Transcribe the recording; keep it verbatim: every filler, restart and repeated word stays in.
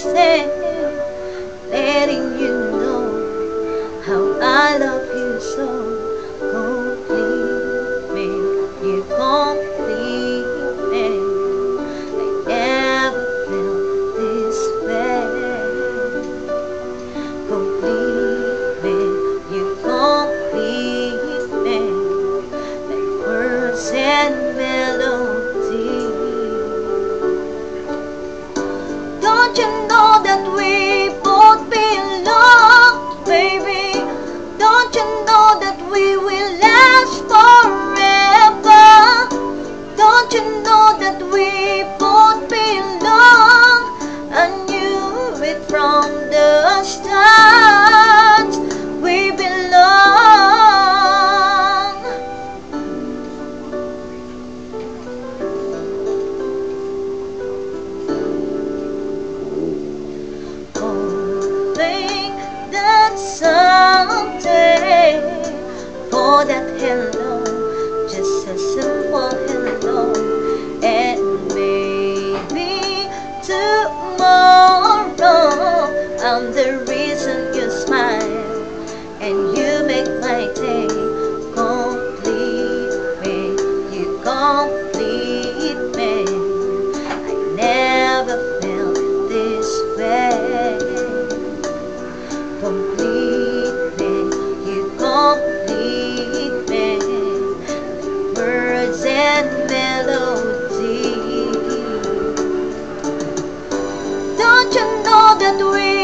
myself, letting you know how I love you so. Complete me, you complete me. I never felt this way. Complete me, you complete me. Like words and melody. Don't you know that we both belong, baby? Don't you know that we will last forever? Don't you know that we both belong? I knew it from the start. We belong. Hoping that someday, for that hello, just a simple hello, and maybe tomorrow I'm the reason you smile and you make my day. Complete me, you complete me. I never felt this way. Complete me, you complete me. Words and melody. Don't you know that we